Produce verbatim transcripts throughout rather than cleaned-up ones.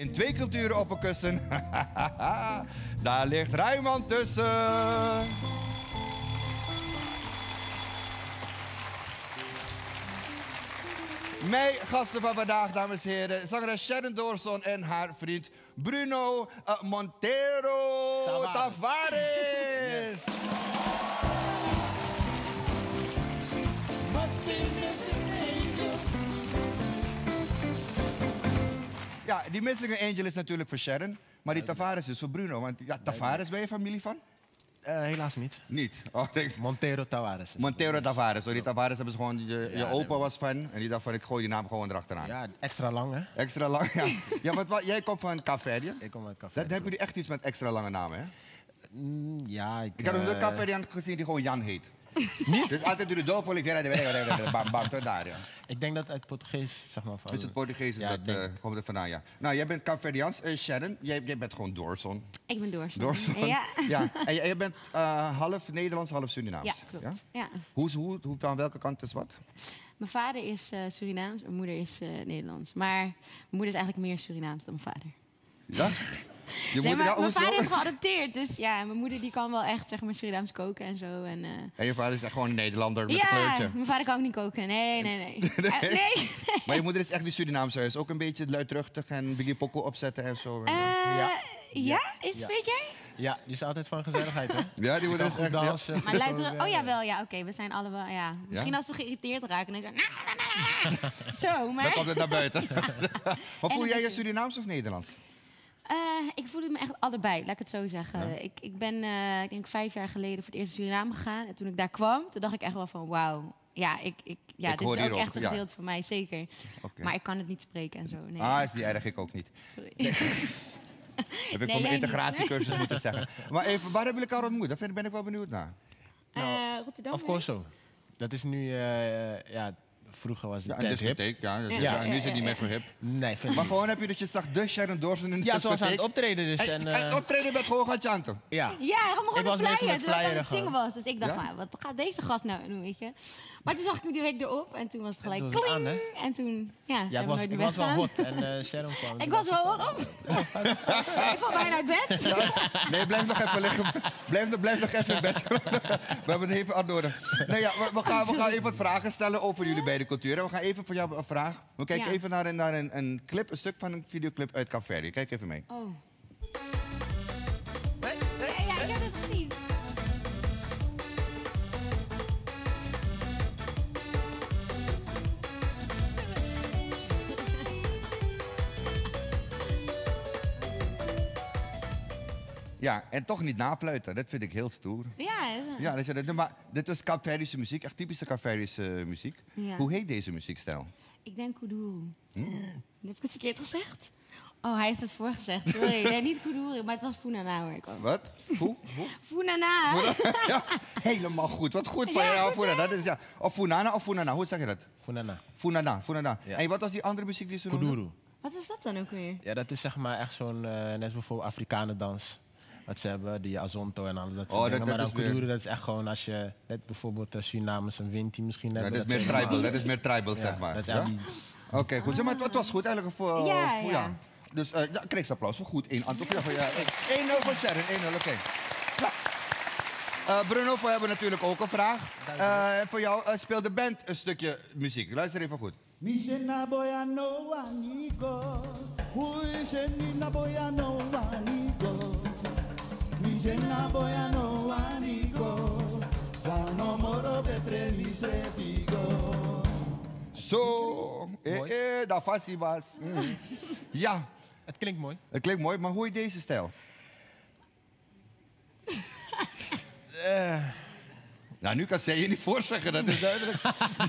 In twee culturen op een kussen. Daar ligt Rijnmond tussen. Mijn gasten van vandaag, dames en heren, zangeres Sharon Dawson en haar vriend Bruno uh, Monteiro Tavares. Tavares. Yes. Ja, die Missing Angel is natuurlijk voor Sharon, maar die Tavares is voor Bruno. Want ja, Tavares, ben je familie van? Uh, helaas niet. Niet? Oh, denk... Monteiro Tavares. Monteiro Tavares. Oh, die Tavares hebben ze gewoon, je, je ja, opa nee, was fan en die dacht van ik gooi die naam gewoon erachteraan. Ja, extra lang hè? Extra lang, ja. Ja, want wat, jij komt van Kaapverdië? Ik kom uit Kaapverdië. Dan hebben jullie echt iets met extra lange namen, hè? Mm, ja, ik... Ik heb uh... een Kaapverdiaan gezien die gewoon Jan heet. Niet? Dus altijd door de dool voor ik bam, bam, tot daar, ja. Ik denk dat uit Portugees, zeg maar. Van... Dus het Portugees is ja, dat, uh, komt er vandaan, ja. Nou, jij bent Kaapverdiaans. Uh, Sharon, jij, jij bent gewoon Dawson. Ik ben Dawson. Dawson. Ja. Ja. En jij bent uh, half Nederlands, half Surinaams. Ja, klopt. Ja? Ja? Hoe, hoe, hoe, van welke kant is wat? Mijn vader is uh, Surinaams, mijn moeder is uh, Nederlands. Maar mijn moeder is eigenlijk meer Surinaams dan mijn vader. Ja? Je nee, maar ja, mijn vader is geadopteerd, dus ja, mijn moeder die kan wel echt zeg maar Surinaams koken en zo. En, uh... en je vader is echt gewoon een Nederlander met ja, een kleurtje? Mijn vader kan ook niet koken. Nee, nee, nee. nee? Uh, nee, nee. Maar je moeder is echt die Surinaamse huis, ook een beetje luidruchtig en Biggie Poco opzetten en zo. Uh, ja. ja, is ja. weet jij? Ja, die is altijd van gezelligheid, hè? Ja, die moet echt goed dansen. Ja. Maar luidruchtig, oh ja, wel, ja, oké, okay, we zijn allemaal, ja. Misschien ja? als we geïrriteerd raken, dan zeggen we... Zo, maar... Dan komt het naar buiten. Maar voel jij je Surinaams of Nederlands? Uh, ik voelde me echt allebei, laat ik het zo zeggen. Ja. Ik, ik ben uh, ik denk vijf jaar geleden voor het eerst naar Suriname gegaan. En toen ik daar kwam, toen dacht ik echt wel van wauw. Ja, ik, ik, ja ik dit is ook echt een ja. gedeelte van mij, zeker. Okay. Maar ik kan het niet spreken en zo. Nee. Ah, is die erg, ik ook niet. Sorry. Nee. Heb ik nee, voor mijn integratiecursus nee. moeten zeggen. Maar even, waar hebben jullie elkaar ontmoet? Daar ben ik wel benieuwd naar. Nou, uh, Rotterdam. Of course zo. Dat is nu, uh, ja... Vroeger was het ja, discotheek, ja, ja, ja, ja. Nu is het niet meer zo hip. Nee, vind maar gewoon heb je dat je zag de Sharon Dawson in de ja, discotheek. zoals aan het optreden dus. En, en, uh... en optreden met gewoon gaan chanten. Ja, ja gewoon ik was flyer, bezig met flyer aan het zingen was. Dus ik dacht ja? van, wat gaat deze gast nou doen, weet je. Maar toen zag ik die week erop en toen was het gelijk kling. Aan, en toen, ja, ja ik was, ik was wel hot en uh, Sharon kwam. Ik was wel hot op. Ik val bijna uit bed. Ja, nee, blijf nog even liggen. Blijf, blijf nog even in bed. We hebben het even afnodig. Nee, ja, we, we, gaan, we gaan even wat vragen stellen over jullie beide culturen. We gaan even voor jou een vraag. We kijken ja. even naar, een, naar een, een clip, een stuk van een videoclip uit Kaapverdië. Kijk even mee. Oh. Hey, hey. Ja, ja, ik heb het gezien. Ja, en toch niet napluiten. Dat vind ik heel stoer. Ja, ja dat is, maar dit is Kaapverdische muziek, echt typische Kaapverdische muziek. Ja. Hoe heet deze muziekstijl? Ik denk Kuduro. Hm? Heb ik het verkeerd gezegd? Oh, hij heeft het voorgezegd. Sorry, nee, niet Kuduro, maar het was Funana hoor ik ook. Wat? Fu? Funana. Ja, helemaal goed. Wat goed van ja, jou, Funana. Dat is ja. Of Funana of Funana, hoe zeg je dat? Funana. Funana, Funana. Ja. En wat was die andere muziek die ze noemden? Kuduro. Wat was dat dan ook weer? Ja, dat is zeg maar echt zo'n, uh, net bijvoorbeeld Afrikanendans. Wat ze hebben, die Azonto en alles. Dat oh, dat, dat maar dan is Kuduro, weer... dat is echt gewoon als je, net bijvoorbeeld uh, Surinamers een Winti misschien ja, hebben. Dat is meer tribal, dat is meer tribal, zeg maar. Dat is ja? die... Oké, okay, goed. Zeg maar, het was goed eigenlijk voor... Ja, voor, ja. ja. Dus uh, ja, kreeg ze applaus voor goed. één antwoord. Ja, ja, één nul voor Sharon, één nul, oké. Okay. Ja. Uh, Bruno, we hebben natuurlijk ook een vraag. Uh, voor jou uh, speelt de band een stukje muziek. Luister even goed. Zo, eh, eh, dat fassie was. Mm. Ja. Het klinkt mooi. Het klinkt mooi, maar hoe heet deze stijl? uh. Nou, nu kan zij je niet voorzeggen, dat is duidelijk.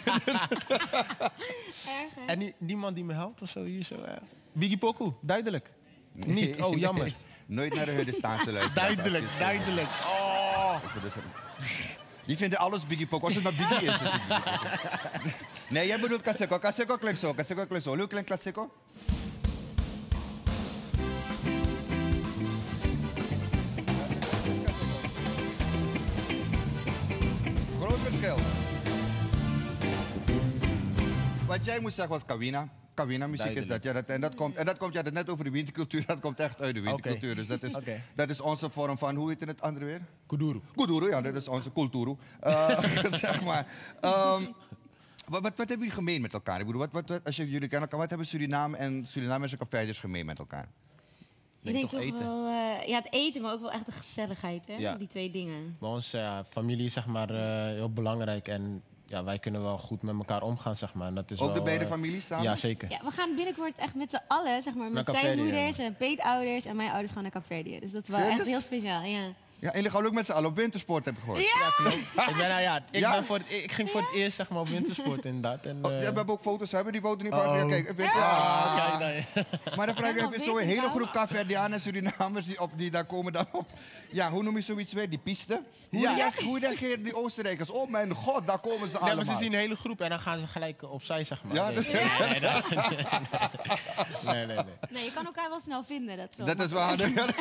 Erg, hè? En nie, niemand die me helpt of zo hier zo? Uh. Biggie Poku, duidelijk. Nee. Niet, oh jammer. Nee. Nooit naar de hudde staan ze luisteren. Duidelijk, duidelijk. Oh. Die vinden alles Biggie Poku, als het maar Biggie is. Nee, jij bedoelt Kaseko. Kaseko klinkt zo, Kaseko klinkt zo. Hoe klinkt Kaseko? Groot verschil. Wat jij moest zeggen was Kawina. Kawina muziek is dat. Ja, dat, en, dat komt, en dat komt, ja, dat net over de wintercultuur, dat komt echt uit de wintercultuur. Okay. Dus dat is, okay. dat is onze vorm van, hoe heet het andere weer? Kuduro. Kuduro, ja, dat is onze cultuur. Uh, zeg maar. Um, wat, wat, wat hebben jullie gemeen met elkaar? Ik bedoel, wat, wat, wat, als je jullie kennen elkaar, wat hebben Suriname en Surinamese Cafetiërs gemeen met elkaar? Ik denk toch, toch wel, uh, ja, het eten, maar ook wel echt de gezelligheid, hè? Ja. Die twee dingen. Bij ons, uh, familie is zeg maar uh, heel belangrijk en ja, wij kunnen wel goed met elkaar omgaan, zeg maar. En dat is ook wel, de beide uh, families samen? Ja, zeker. Ja, we gaan binnenkort echt met z'n allen, zeg maar, met zijn moeders en peetouders en mijn ouders gaan naar Kaapverdië. Dus dat is wel Vind echt heel speciaal, ja. Ja, en jullie gaan ook met z'n allen op wintersport, heb ik gehoord. Ja, ja klopt. ik, ben, nou ja, ik, ja? Ben voor het, ik ging voor het eerst zeg maar, op wintersport inderdaad. En, uh... oh, ja, we hebben ook foto's, hebben die foto's niet van? Oh. Ja, kijk, weet, ja. Ja. Ah, kijk nou, maar dan vraag ik, heb je zo'n hele groep Kaapverdianen en Surinamers die, op, die daar komen dan op... Ja, hoe noem je zoiets weer? Die piste? Hoe, ja. reageer, hoe reageren die Oostenrijkers? Oh mijn god, daar komen ze nee, allemaal. Maar ze zien een hele groep en dan gaan ze gelijk opzij, zeg maar. Ja, nee, dus... nee, nee, nee, nee, nee, nee. Nee, je kan elkaar wel snel vinden. Dat, zo dat is waar.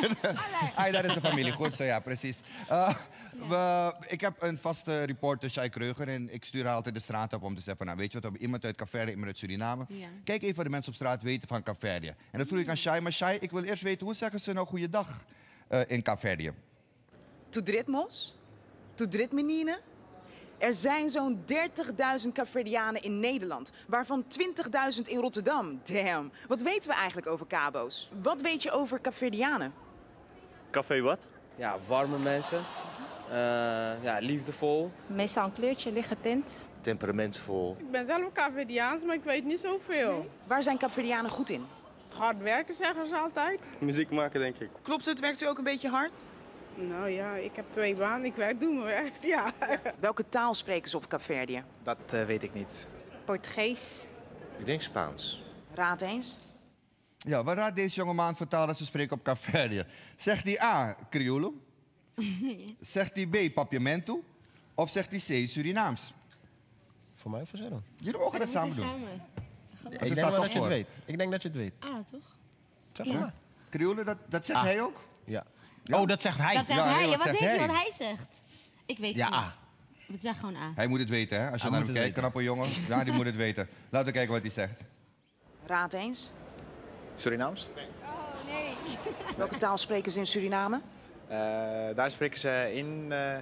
Ah, dat is de familie. Goed zo, ja, precies. Uh, we, ik heb een vaste reporter, Shai Kreuger, en ik stuur haar altijd de straat op om te zeggen, nou, weet je wat, we hebben iemand uit Kaapverdië, iemand uit Suriname. Ja. Kijk even wat de mensen op straat weten van Kaapverdië. En dat vroeg ik aan Shai, maar Shai, ik wil eerst weten, hoe zeggen ze nou goeiedag uh, in Kaapverdië? Tudrit mos? Tudrit menine? Er zijn zo'n dertigduizend Kaapverdianen in Nederland, waarvan twintigduizend in Rotterdam. Damn. Wat weten we eigenlijk over Cabo's? Wat weet je over Kaapverdianen? Café wat? Ja, warme mensen. Uh, ja, liefdevol. Meestal een kleurtje, lichte tint. Temperamentvol. Ik ben zelf Kaapverdiaans, maar ik weet niet zoveel. Nee. Waar zijn Kaapverdianen goed in? Hard werken, zeggen ze altijd. Muziek maken, denk ik. Klopt het? Werkt u ook een beetje hard? Nou ja, ik heb twee banen. Ik werk, doe mijn werk, ja. Welke taal spreken ze op Kaapverdië? Dat uh, weet ik niet. Portugees. Ik denk Spaans. Raad eens. Ja, wat raadt deze jongeman voor taal dat ze spreken op Kaapverdië? Zegt hij A, Crioulo? Nee. Zegt hij B, Papiamento? Of zegt hij C, Surinaams? Voor mij voor zo. Jullie mogen dat samen doen. Samen. Ja, ik denk wel dat je het weet. Ik denk dat je het weet. Ah, toch? Zeg ja. maar. Crioulo, dat, dat zegt ah. hij ook? Ja. Ja. Oh, dat zegt hij. Dat zegt ja, hij. Ja, wat zegt denk je hij? wat hij zegt? Ik weet ja, het niet. A. We zeggen gewoon A. Hij moet het weten, hè? Als je hij naar hem kijkt, knappe jongen. Ja, die moet het weten. Laten we kijken wat hij zegt. Raad eens. Surinaams? Oh, nee. Welke taal spreken ze in Suriname? Uh, daar spreken ze in... Uh...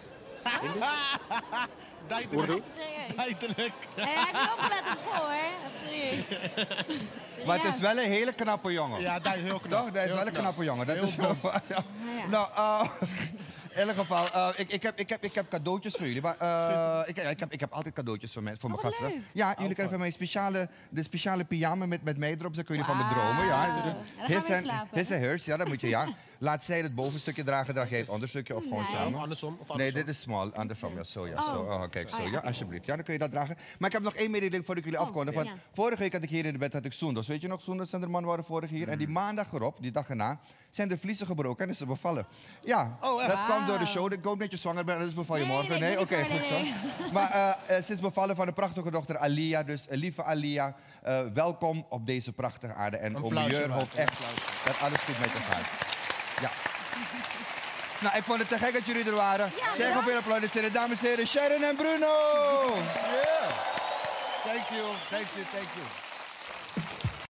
Duidelijk. Duidelijk. Hij heeft ook gelet op school, hè? Serieus. Maar het is wel een hele knappe jongen. Ja, dat is heel knap. Toch? Dat is heel wel een knap. knappe jongen. Dat heel is wel... ja. Ja, ja. Nou, uh, in ieder geval, uh, ik, ik, heb, ik, heb, ik heb cadeautjes voor jullie. Maar, uh, ik, ik, heb, ik heb altijd cadeautjes voor, me, voor oh, mijn gasten. Leuk. Ja, jullie krijgen van mij speciale, de speciale pyjama met, met mij erop. Zo kun je wow. van me dromen. Ja. His en his en hers, ja, dat moet je, ja. Laat zij het bovenstukje dragen, draag jij het onderstukje of gewoon nice. samen. Of andersom, of andersom. Nee, dit is small, andersom. Ja, zo, ja, oh. zo. Oh, kijk, zo, oh, ja, ja, alsjeblieft. Ja, dan kun je dat dragen. Maar ik heb nog één mededeling voordat ik jullie oh, afkondig. Want ja. vorige week had ik hier in de bed had ik Soendos. Weet je nog, Soendos en de man waren vorig hier. Mm. En die maandag erop, die dag erna, zijn de vliezen gebroken en is ze bevallen. Ja, oh, dat wow. kwam door de show. Ik hoop dat je zwanger bent, anders beval je nee, morgen. Nee, nee, oké, okay, goed nee. zo. Maar uh, ze is bevallen van de prachtige dochter Alia. Dus uh, lieve Alia, uh, welkom op deze prachtige aarde. En Omieur hoopt echt dat alles goed met je gaat. Ja. Nou, ik vond het te gek dat jullie er waren. Ja, zeg ja. veel applaudisseren, dames en heren, Sharon en Bruno. Yeah. Thank you, thank you, thank you.